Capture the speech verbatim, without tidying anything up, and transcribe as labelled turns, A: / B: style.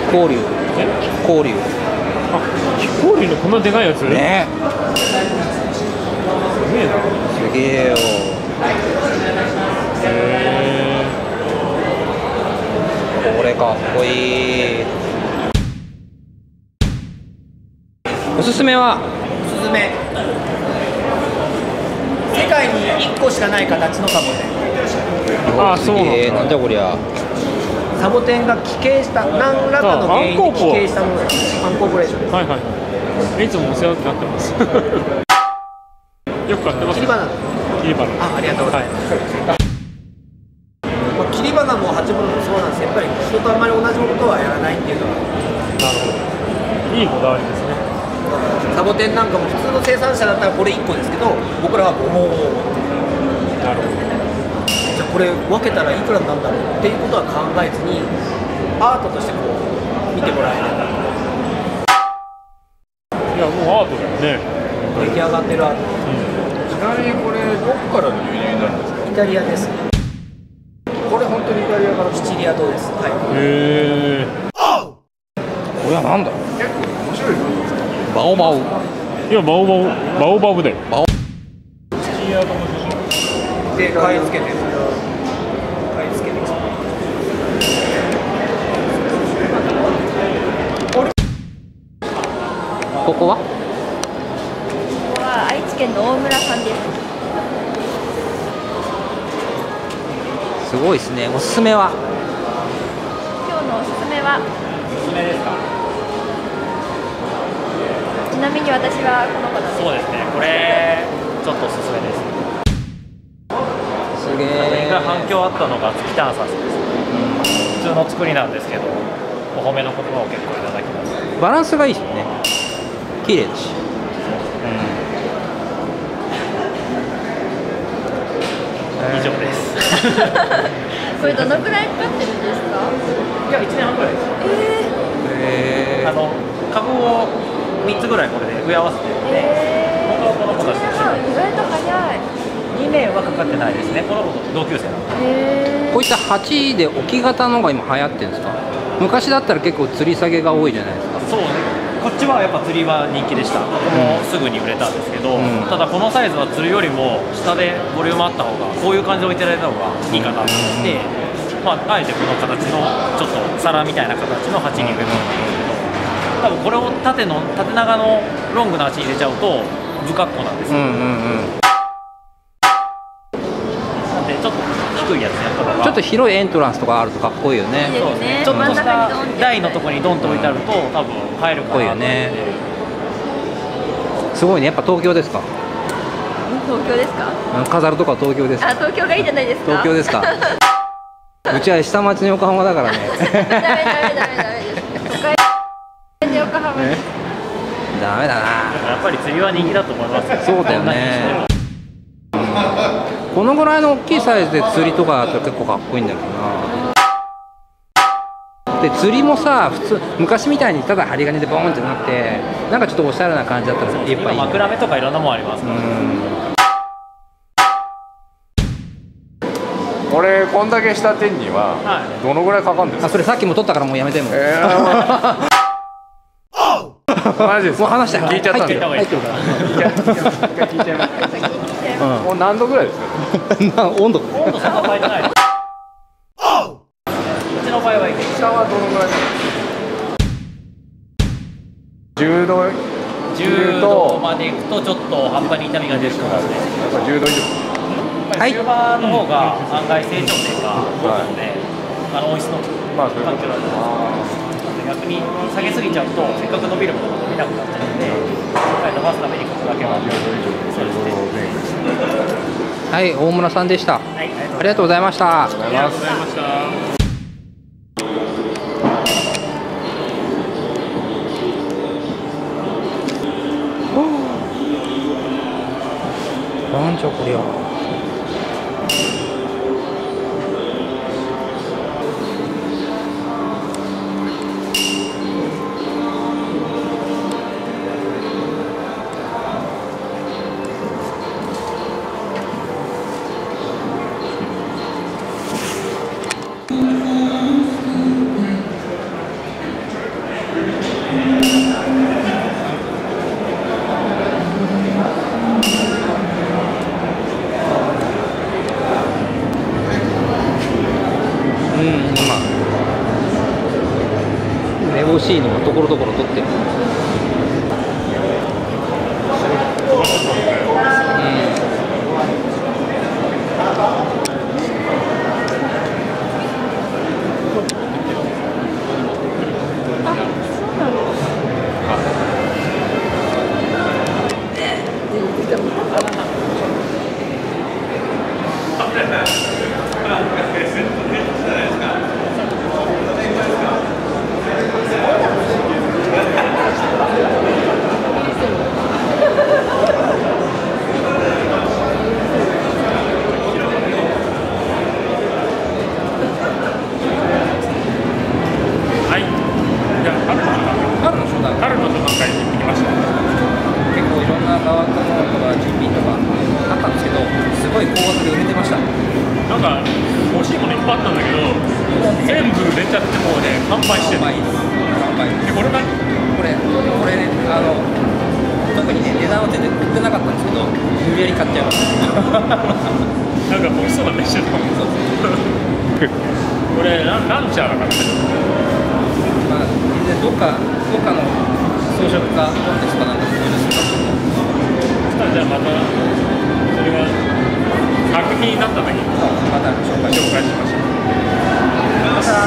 A: 甲龍。甲龍。
B: あ、気候龍のこんなでかいやつ
A: ね。
B: すげえな。
A: すげえよ。
B: へ
A: これかっこいい。おすすめは？
C: おすすめ。世界にいっこしかない形のサボテン。
B: ああ、そうなんだ。
A: えー、なんじゃこりゃ。
C: サボテンが奇形した何らかの原因で奇形したものです。アンコーポレーションです。
B: はいはい。いつもお世話になってます。よく買ってます。
C: 切り花。
B: 切り花。
C: あ、ありがとうございます。まあ、切り花も鉢物もそうなんです。やっぱり人とあんまり同じことはやらないっていうのは。
B: なるほど。いいこだわりですね。
C: サボテンなんかも普通の生産者だったらこれいっこですけど、僕らはごぼうを。
B: なるほど。
C: じゃあこれ分けたらいくらなんだろうっていうことは考えずにアートとしてこう見てもらえれば。
B: いや、もうアートだよね。
C: 出来上がってるアート。
D: ちなみにこれどこからの輸入なんですか？
C: イタリアです。
D: これ本当にイタリアから
C: シチリア島です。はい。
B: へえ。
A: これはなんだろう。
D: 結構面白いことですか？
A: バオバオ。
B: いや、バオバオ、バオバブだよ。
A: バオ。
C: で買い付けてる。買い付けてる。
A: ここは？
E: ここは愛知県の大村さんです。
A: すごいですね。おすすめは？
E: 今日のおすすめは？
C: おすすめですか？
E: ちなみに私はこの子なんです。
F: そうですね、これちょっとおすすめです。
A: すげえ。
F: が反響あったのが月炭酸です。普通の作りなんですけど、お褒めの言葉を結構いただきます。
A: バランスがいいですよね。綺麗だし。
F: 以上です。
E: これどのくらいかかってるんですか？
F: いや、いちねんはんぐらいです。
E: え
A: へー。
F: あの株をみっつぐらいこれで植え合わせてる
E: ー、
F: ので、
E: え
F: 本当はこの子たち
E: ー、意外と早い。
F: にねんはかかってないですね。この子と同級生なので。
E: え
A: こういった鉢で置き型のが今流行ってるんですか？昔だったら結構吊り下げが多いじゃないですか。
F: そうね。こっちはやっぱ釣りは人気でした。ここもすぐに売れたんですけど、
A: うん、
F: ただこのサイズは釣るよりも下でボリュームあった方が、こういう感じで置いてられた方がいいかなと思って、うん、まあ、あえてこの形のちょっと皿みたいな形の鉢に植え込んだんですけど、多分これを縦の縦長のロングな鉢に入れちゃうと不格好なんですよ。
A: うんうんうん。
F: なんでちょっと低いやつやった方が
A: ちょっと広いエントランスとかあるとかっこいいよね。
E: いいですね。
F: ちょっとし
E: 真ん中
F: た
E: にドンって
F: 台のところにドンと置いてあると多分入るかなと思って。
A: すごいね。やっぱ東京ですか？
E: 東京ですか？
A: 飾るとかは東京ですか？
E: あ、東京がいいじゃないですか。
A: 東京ですか？うちは下町の横浜だからね。
E: ダメダメダメダメです。都会で横浜です。
A: ダメだな。
F: やっぱり釣りは人気だと思いますよ。
A: そうだよね。このぐらいの大きいサイズで釣りとかだと結構かっこいいんだけどな。で釣りもさ、普通昔みたいにただ針金でボーンってなって、なんかちょっとおしゃれな感じだったらやっぱいい。
F: 今枕目とかいろんなもんありますから。
D: これこんだけした点にはどのぐらいかかるんですか？
A: あ、それさっきも撮ったからもうやめても。
D: えーマジですか？
A: もう話した
D: 聞いちゃったんで。
A: 入ってるから
D: 聞いちゃいます。もう何度ぐらいですか？
A: 温度
F: 温度そんな変えてない。うちの場合はいいけど。
D: 下はどのぐらい？じゅうど。
F: じゅうどまでいくとちょっと葉っぱに痛みが出るかもしれない。
D: やっぱじゅうど以上。
F: 終盤の方が案外成長点が多いので、あの温室の環境だと逆に下げすぎちゃうとせっかく伸びるものが伸びなくなっちゃうので、伸ばすためにここだけは
A: はい、大村さんでした。
F: はい、
A: ありがとうございました。
B: ありがとうございました。
A: なんじゃこりゃ。 まあめぼしいのもところどころ取ってる。
C: また